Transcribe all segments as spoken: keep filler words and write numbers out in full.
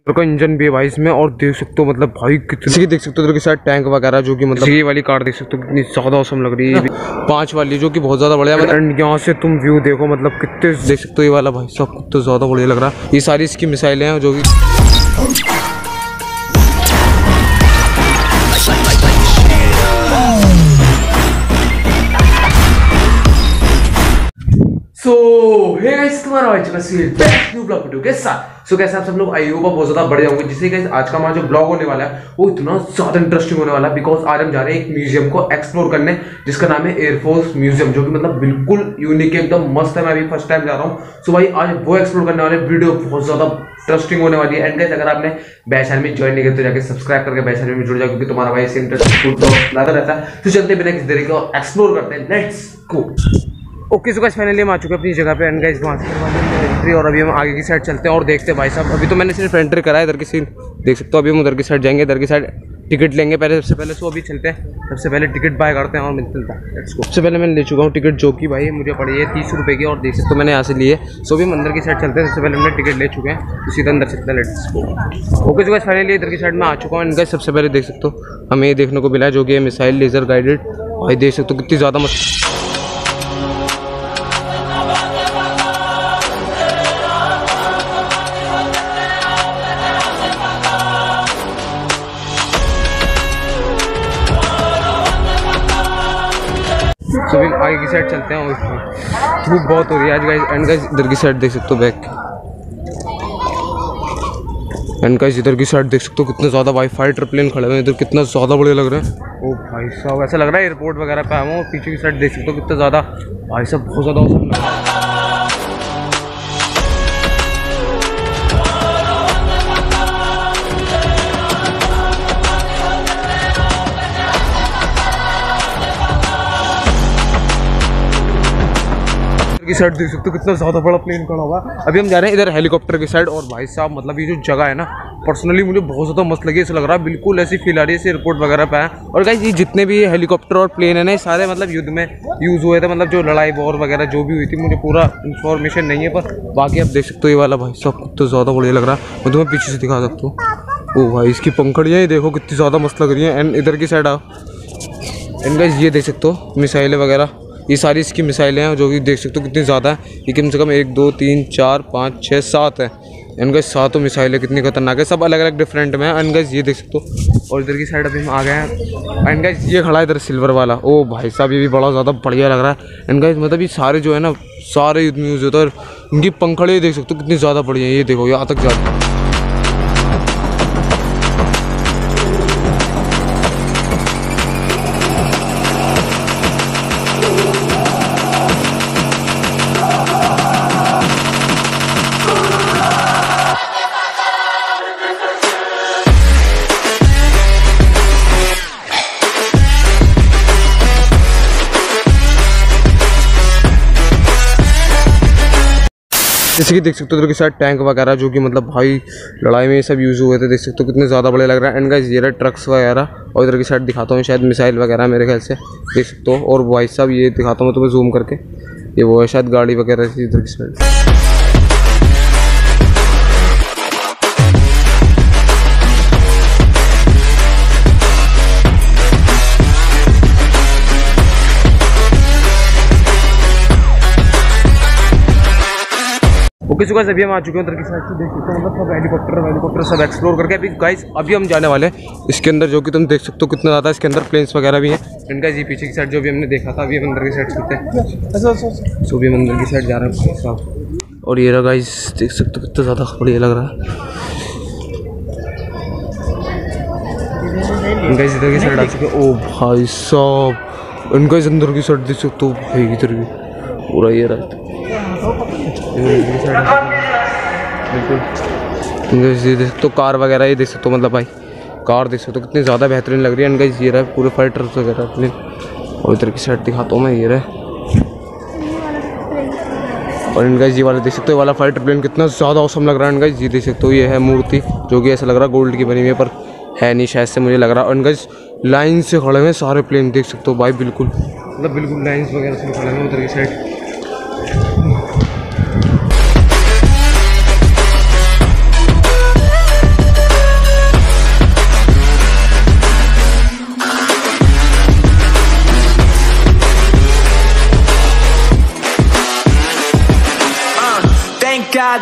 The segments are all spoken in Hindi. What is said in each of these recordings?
का इंजन भी है भाई इसमें, और देख सकते हो मतलब भाई कितनी देख सकते हो इधर के साथ टैंक वगैरह जो कि मतलब ये वाली कार देख सकते हो कितनी ज्यादा औसम लग रही है। पांच वाली जो कि बहुत ज्यादा बढ़िया मतलब यहाँ से तुम व्यू देखो मतलब कितने देख सकते हो ये वाला भाई सब कितना ज्यादा बढ़िया लग रहा है। ये सारी इसकी मिसाइलें हैं जो कि सो हे गाइस तुम्हारा आज का series best new blog video के साथ। सो कैसे आप सब लोग आई होप बहुत ज्यादा बढ़िया होंगे। जिससे गाइस आज का हमारा जो ब्लॉग होने वाला है वो इतना ज्यादा इंटरेस्टिंग होने वाला है बिकॉज आज हम जा रहे हैं एक म्यूजियम को एक्सप्लोर करने जिसका नाम है एयरफोर्स म्यूजियम, जो कि मतलब बिल्कुल यूनिक है, एकदम मस्त है। मैं अभी फर्स्ट टाइम जा रहा हूँ। सो भाई आज वो एक्सप्लोर करने वाले वीडियो बहुत ज्यादा इंटरेस्टिंग होने वाली है। एंड गाइस अगर आपने बैचैनल में ज्वाइन नहीं किया तो जाके सब्सक्राइब करके बैचैनल में जुड़ जाओ क्योंकि तुम्हारा भाई इससे इंटरेस्टिंग लाता रहता है। तो चलते बिना किसी देरी के और एक्सप्लोर करते हैं, let's go. Okay so guys finally हम आ चुके हैं अपनी जगह पे। एंड गाइस वहाँ से करवा देंगे एंट्री और अभी हम आगे की साइड चलते हैं और देखते हैं भाई साहब। अभी तो मैंने सिर्फ एंट्री करा है, इधर की सीन देख सकते हो। अभी हम उधर की साइड जाएंगे, इधर की साइड टिकट लेंगे पहले सबसे पहले। सो अभी चलते हैं, सबसे पहले टिकट बाय करते हैं और मिलता है। Let's go. सबसे पहले मैंने ले चुका हूँ टिकट जो कि भाई मुझे पड़ी है तीस रुपये की और देख सकते हो मैंने यहाँ से लिए। सो भी हम अंदर की साइड चलते हैं। सबसे पहले हमने टिकट ले चुके हैं तो सीधा अंदर चलते हैं। Let's go. Okay so guys finally इधर की साइड में आ चुका हूँ। इनका सबसे पहले देख सकते हो हमें ये देखने को मिला है जो कि मिसाइल लेजर गाइडेड। भाई देख सकते हो कितनी ज़्यादा मस्त तो भी आगे की साइड चलते हैं। धूप बहुत हो रही है आज गाइस। एंड गाइस इधर की साइड देख सकते हो बैक। एंड गाइस इधर की साइड देख सकते हो कितने ज़्यादा भाई फाइटर प्लेन खड़े हुए हैं इधर, कितना ज़्यादा बड़े लग रहे हैं। ओ भाई साहब ऐसा लग रहा है एयरपोर्ट वगैरह पे आया हूँ। पीछे की साइड देख सकते हो कितना ज़्यादा भाई साहब बहुत ज़्यादा औसम लग रहा है। की साइड देख सकते हो कितना ज़्यादा बड़ा प्लेन खड़ा हुआ। अभी हम जा रहे हैं इधर हेलीकॉप्टर की साइड। और भाई साहब मतलब ये जो जगह है ना पर्सनली मुझे बहुत ज़्यादा मस्त लगी। ऐसा लग रहा है बिल्कुल ऐसी फील आ रही है एयरपोर्ट वगैरह पे है। और गाइस ये जितने भी हेलीकॉप्टर और प्लेन है ना सारे मतलब युद्ध में यूज़ हुए थे, मतलब जो लड़ाई वॉर वगैरह जो भी हुई थी। मुझे पूरा इन्फॉर्मेशन नहीं है पर बाकी आप देख सकते हो ये वाला भाई साहब कितना ज़्यादा बढ़िया लग रहा है। मैं तुम्हें पीछे से दिखा सकता हूँ। ओ भाई इसकी पंखड़ियाँ ही देखो कितनी ज़्यादा मस्त लग रही हैं। एंड इधर की साइड आओ। एंड गाइस ये देख सकते हो मिसाइलें वगैरह, ये सारी इसकी मिसाइलें हैं जो कि देख सकते हो कितनी ज़्यादा है। ये कम से कम एक दो तीन चार पाँच छः सात है। इनका सातों मिसाइलें कितनी खतरनाक है, सब अलग अलग डिफरेंट में है। इनका ये देख सकते हो। और इधर की साइड अभी हम आ गए हैं। इनका ये खड़ा है इधर सिल्वर वाला। ओ भाई साहब ये भी बड़ा ज़्यादा बढ़िया लग रहा है। इनका मतलब ये सारे जो है ना सारे युद्ध में यूज़ होता है। और इनकी पंखड़े देख सकते हो कितनी ज़्यादा बढ़िया है। ये देखो यहाँ तक जाती है। जैसे कि देख सकते हो इधर के साथ टैंक वगैरह जो कि मतलब भाई लड़ाई में ये सब यूज़ हुए थे। देख सकते हो कितने ज़्यादा बड़े लग रहा है। एंड गाइस ये रहा ट्रक्स वगैरह। और इधर की साइड दिखाता हूँ शायद मिसाइल वगैरह मेरे ख्याल से देख सकते हो। और भाई साहब ये दिखाता हूँ तुम्हें जूम करके, ये वो है शायद गाड़ी वगैरह थी इधर की साइड। ओके सो गाइस अभी हम आ चुके हैं उधर की साइड से। देख सकते हो मतलब सब हेलीकॉप्टर हेलीकॉप्टर सब एक्सप्लोर करके अभी गाइस अभी हम जाने वाले हैं इसके अंदर जो कि तुम देख सकते हो कितना ज़्यादा इसके अंदर प्लेन्स वगैरह भी हैं। एंड गाइस ये पीछे की साइड जो भी हमने देखा था अभी हम अंदर की साइड चलते हैं। सो भी हम अंदर की साइड जा रहे हैं भाई साहब। और ये रहा गाइस देख सकते हो कितना ज़्यादा बढ़िया लग रहा है। गाइस इधर की साइड आ चुके हैं। ओ भाई साहब इनका इस अंदर की साइड देख सकते हो भाई इधर भी पूरा ये रहा बिल्कुल। तो कार वगैरह ये देख सकते हो मतलब भाई कार देख सकते हो कितनी ज़्यादा बेहतरीन लग रही है। इनका ये रहा है पूरे फाइटर्स वगैरह प्लेन। और इधर की साइड दिखाता हूँ मैं, ये रहा। और इनका ये वाला देख सकते हो वाला फाइटर प्लेन कितना ज़्यादा औसम लग रहा है। इनका ये देख सकते हो ये है मूर्ति जो कि ऐसा लग रहा है गोल्ड की बनी हुई है पर है नहीं शायद से मुझे लग रहा है। और इनका लाइन से खड़े हुए सारे प्लेन देख सकते हो भाई बिल्कुल मतलब बिल्कुल लाइन्स वगैरह से खड़े हुए उधर की side.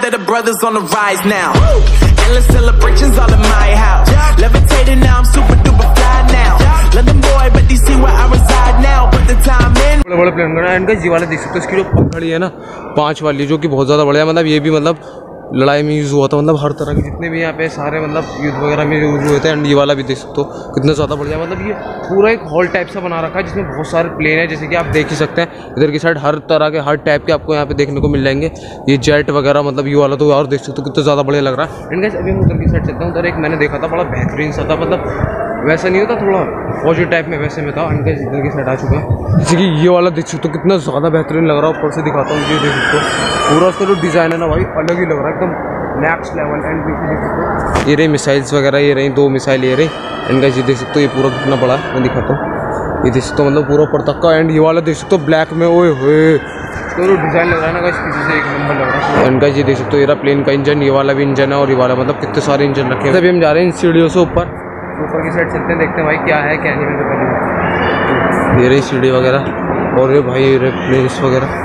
that the brothers on the rise now. Endless celebrations all in my house. Levitating now, I'm super duper fly now. London boy, but D C where I reside now. Put the time in. बड़े बड़े प्लेन करना है इनका। जी वाला देख सकते हो, इसकी जो पखड़ी है ना पांच वाली, जो कि बहुत ज़्यादा बढ़िया, मतलब ये भी मतलब लड़ाई में यूज़ हुआ था, मतलब हर तरह के जितने भी यहाँ पे सारे मतलब युद्ध वगैरह में यूज़ हुए थे। एंड ये वाला भी देख सकते हो कितना ज़्यादा बढ़िया, मतलब ये पूरा एक हॉल टाइप सा बना रखा है जिसमें बहुत सारे प्लेन है, जैसे कि आप देख ही सकते हैं। इधर की साइड हर तरह के हर टाइप के आपको यहाँ पे देखने को मिल जाएंगे, ये जेट वगैरह, मतलब ये वाला तो और देख सकते हो कितना ज़्यादा बढ़िया लग रहा है। एंड गाइस अभी हम उधर की साइड चलते हैं। उधर एक मैंने देखा था बड़ा बेहतरीन सा था, मतलब वैसा नहीं होता, थोड़ा फौजी टाइप में वैसे में था। एंड गाइस इधर की साइड आ चुका है, जैसे कि ये वाला देख सकते हो कितना ज़्यादा बेहतरीन लग रहा है। ऊपर से दिखाता हूँ, ये देख सकते हो पूरा उसका जो डिज़ाइन है ना भाई अलग ही लग रहा है, एकदम नेक्स्ट लेवल। एंड देख सकते हो ये रही मिसाइल्स वगैरह, ये रही दो मिसाइल ये रही। एंड गाइस ये देख सकते हो ये पूरा कितना बड़ा है, मैं दिखाता हूँ, ये देख सकते हो मतलब पूरा ऊपर तक का। एंड ये वाला देख सकते हो ब्लैक में, ओए होए तो जो डिज़ाइन लग रहा है ना गाइस किसी से एक नंबर लग रहा है। एंड गाइस ये देख सकते हो ये रहा प्लेन का इंजन, ये वाला भी इंजन है और ये वाला, मतलब कितने सारे इंजन रखे हैं। अभी हम जा रहे हैं इन सीढ़ियों से ऊपर ऊपर की साइड चलते हैं, देखते हैं भाई क्या है क्या नहीं। मैं तो पहले ये रही सीढ़ी वगैरह और ये भाई ये प्लेन्स वगैरह।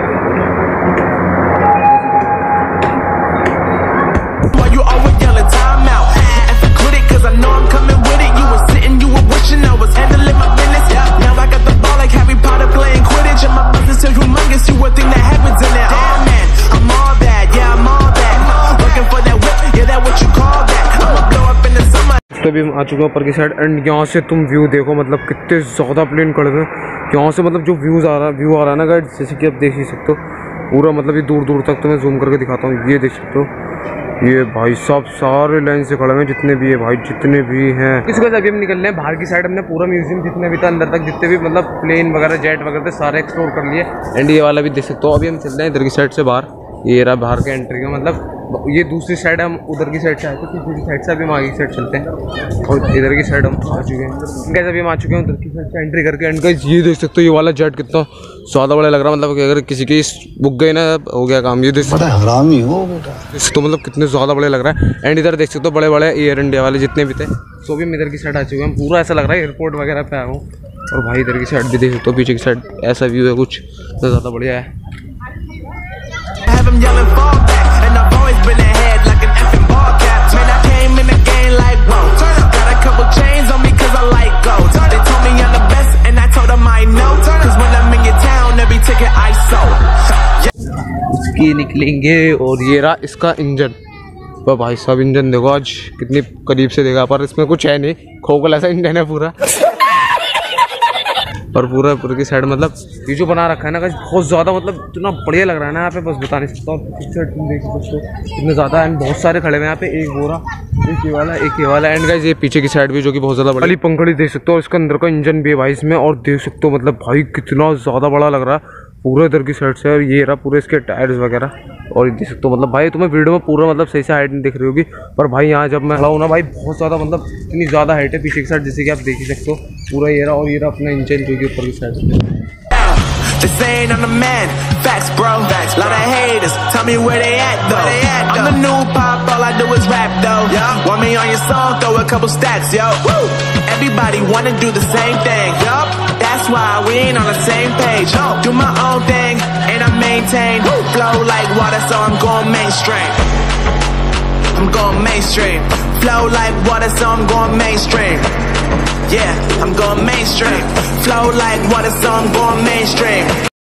तो अभी हम आ चुके हैं ऊपर की साइड। एंड यहाँ से तुम व्यू देखो, मतलब कितने ज़्यादा प्लेन खड़े हैं यहाँ से, मतलब जो व्यूज़ आ रहा है व्यू आ रहा है ना गाइड, जैसे कि आप देख ही सकते हो पूरा, मतलब ये दूर दूर तक तो मैं जूम करके दिखाता हूँ। ये देख सकते हो ये भाई साहब सारे लाइन से खड़े हैं जितने भी है भाई, जितने भी हैं। इसके बाद अभी हम निकल रहे हैं बाहर की साइड। हमने पूरा म्यूजियम जितने भी था अंदर तक, जितने भी मतलब प्लेन वगैरह जेट वगैरह थे सारे एक्सप्लोर कर लिए। एंड ये वाला भी देख सकते हो। अभी हम चल रहे हैं इधर की साइड से बाहर, ये रहा बाहर का एंट्री का, मतलब ये दूसरी साइड हम उधर की साइड से आए थे, दूसरी साइड से अभी हम आगे की साइड चलते हैं। और इधर की साइड हम आ चुके हैं गाइस, अभी हम आ चुके हैं उधर की साइड से एंट्री करके। एंड गाइस ये देख सकते हो ये वाला जेट कितना ज़्यादा बड़ा लग रहा है, मतलब कि अगर किसी की बुक गई ना हो गया काम। ये देख सकते हो हरामी हो बेटा, तो मतलब कितने ज़्यादा बड़े लग रहा है। एंड इधर देख सकते हो बड़े बड़े एयर इंडिया वाले जितने भी थे, सो भी हम इधर की साइड आ चुके हैं। पूरा ऐसा लग रहा है एयरपोर्ट वगैरह पे आया हूँ। और भाई इधर की साइड भी देख सकते हो, पीछे की साइड ऐसा व्यू है कुछ तो ज़्यादा बढ़िया है। Been ahead like an effing ball cap. Man, I came in the game like whoa. Got a couple chains on me cause I like gold. They told me I'm the best and I told them I know. Cause when I'm in your town, every ticket I sold. इसकी निकलेंगे और ये रहा इसका इंजन। तो भाई साहब इंजन देखो आज कितनी करीब से देखा, पर इसमें कुछ है नहीं, खोखला सा इंजन है पूरा। और पूरा पूरे की साइड मतलब ये जो बना रखा है ना गाइस बहुत ज़्यादा, मतलब इतना बढ़िया लग रहा है ना यहाँ पे, बस बता नहीं सकता। और साइड तुम देख सकते हो इतने ज़्यादा एंड बहुत सारे खड़े हुए यहाँ पे, एक बोरा एक ये वाला एक ये वाला। एंड गाइस ये पीछे की साइड भी जो कि बहुत ज़्यादा बड़ी पंखड़ी देख सकते हो, इसके अंदर का इंजन भी है भाई इसमें। और देख सकते हो मतलब भाई कितना ज़्यादा बड़ा लग रहा है पूरा इधर की साइड से। और ये रहा पूरे इसके टायर्स वगैरह, और देख सकते हो मतलब भाई तुम्हें वीडियो में पूरा मतलब सही से हाइट नहीं दिख रही होगी, पर भाई यहाँ जब मैं खड़ा हूँ ना भाई बहुत ज़्यादा मतलब इतनी ज़्यादा हाइट है पीछे की साइड, जैसे कि आप देख ही सकते हो पूरा ये रहा। और ये रहा अपना इंजन जो कि ऊपर की साइड से। They saying I'm the man, facts bro, facts, lot of haters, tell me where they at though, they at, I'm the new pop, all I do is rap though, yeah. Want me on your song, throw a couple stacks, yo, woo. Everybody wanna do the same thing, yup, that's why we ain't on the same page, no. Do my own thing, and I maintain, woo. Flow like water so I'm going mainstream, I'm going mainstream, flow like water so I'm going mainstream. Yeah, I'm going mainstream. Flow like water, so I'm going mainstream.